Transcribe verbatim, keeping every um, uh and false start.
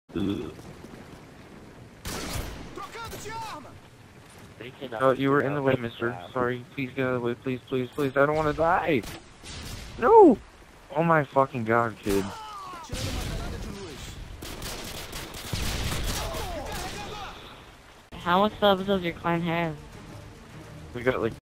Ugh. They cannot Oh, you were in the way, mister. Sorry. Please get out of the way. Please, please, please. I don't want to die. No! Oh my fucking god, kid. How much subs does your clan have? We got like